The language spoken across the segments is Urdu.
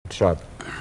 ارشاد.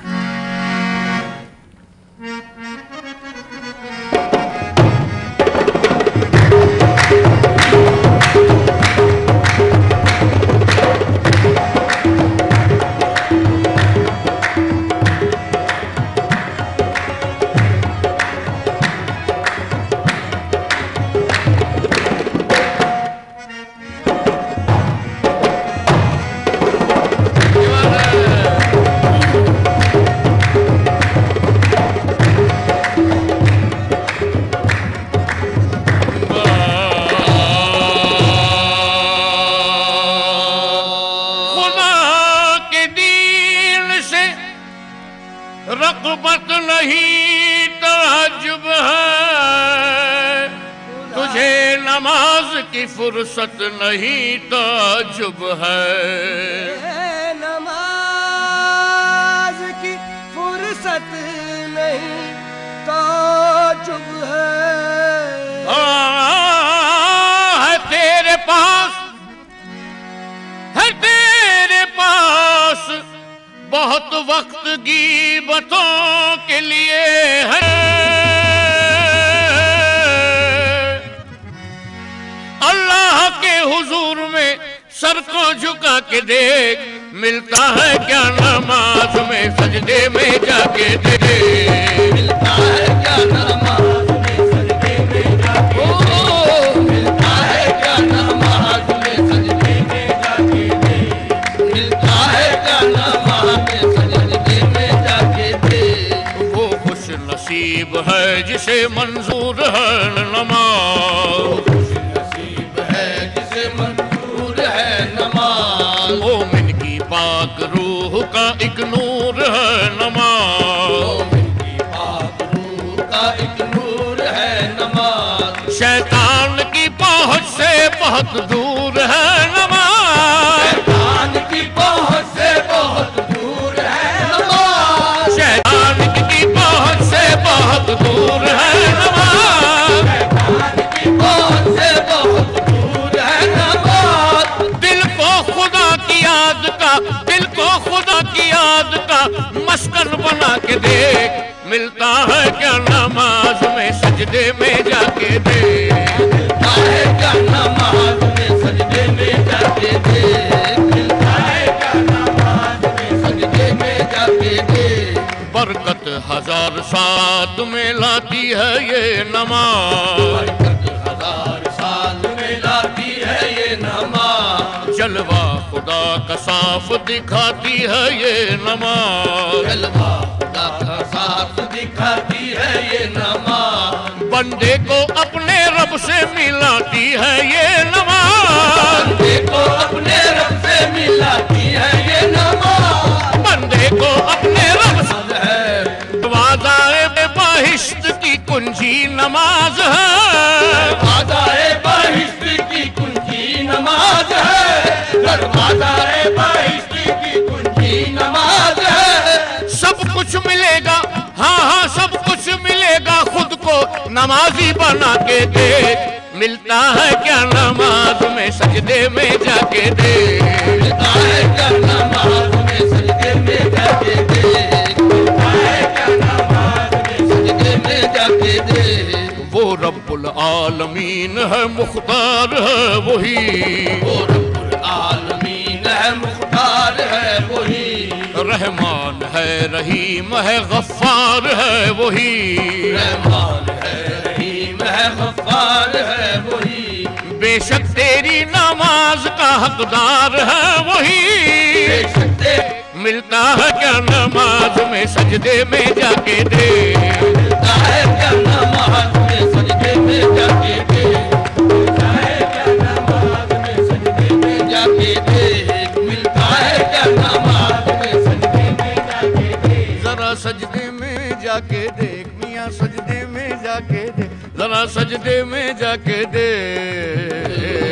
رغبت نہیں تعجب ہے، تجھے نماز کی فرصت نہیں تعجب ہے. نماز کی فرصت نہیں تعجب ہے. ہے تیرے پاس، ہے تیرے پاس بہت وقت غیبتوں کے لیے ہے. اللہ کے حضور میں سر کو جھکا کے دیکھ، ملتا ہے کیا نماز میں سجدے میں جا کے دیکھ. ملتا ہے کیا نماز میں سجدے میں جا کے دیکھ. ملتا ہے کیا نماز میں سجدے میں جا کے دیکھ. ملتا ہے کیا نماز میں سجدے میں جا کے دیکھ. وہ خوش نصیب ہے جسے منظور ہے نماز. نصیب ہے جسے منظور ہے نماز. مومن کی پاک روح کا ایک نور ہے نماز. مومن کی پاک روح کا ایک نور ہے نماز. شیطان کی پہنچ سے بہت دور ہے نماز. شیطان کی پہنچ سے بہت دور ہے نماز. شیطان کی پہنچ سے بہت دور ہے نماز. شیطان کی پہنچ سے بہت دور ہے نماز. دل کو خدا کی یاد کا، دل کو خدا کی یاد کا مسکن بنا کے دیکھ، ملتا ہے کیا نماز میں سجدے میں جا کے دیکھ. ملتا ہے کیا نماز میں سجدے میں جا کے دیکھ. ملتا ہے کیا نماز میں سجدے میں جا کے دیکھ. برکت ہزار ساتھ میں لاتی ہے یہ نماز. برکت ہزار سال میں لاتی ہے یہ نماز. جلوہ خدا کا صاف دکھاتی ہے یہ نماز. جلوہ خدا کا ساتھ دکھاتی ہے یہ نماز. بندے کو اپنے رب سے ملاتی ہے یہ نماز. بندے کو اپنے رب سے ملاتی ہے یہ نماز. بندے کو اپنے رب سے ہے دروازہ بہشت کی کنجی نماز ہے. دروازہ بہشت کی کنجی نماز ہے. دروازہ بہشت کی کنجی نماز ہے. سب کچھ ملے گا، ہاں ہاں سب کچھ ملے گا، خود کو نمازی بنا کے دیکھ، ملتا ہے کیا نماز میں سجدے میں جا کے دیکھ. ملتا ہے کیا نماز میں سجدے میں جا کے دیکھ. ملتا ہے کیا نماز میں سجدے میں جا کے دیکھ. وہ رب العالمین ہے مختار ہے وہی. وہ رب العالمین ہے مختار ہے وہی. رحمان ہے رحیم ہے غفار ہے وہی. رحمان ہے رحیم ہے غفار ہے وہی. بے شک تیری نماز کا حقدار ہے وہی. بے شک ملتا ہے کیا نماز میں سجدے میں جا کے دیکھ. ملتا ہے کیا نماز میں سجدے میں جا کے دیکھ. ملتا ہے کیا نماز میں سجدے میں جا کے دیکھ. ملتا ہے کیا نماز میں سجدے میں جا کے دیکھ. ذرا سجدے میں جا کے دیکھ میاں، سجدے میں جا کے دیکھ، ذرا سجدے میں جا کے دیکھ.